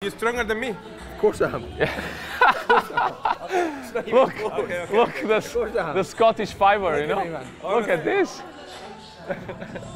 You're stronger than me. Of course I am. Look, the Scottish fibre, you know. Look at this.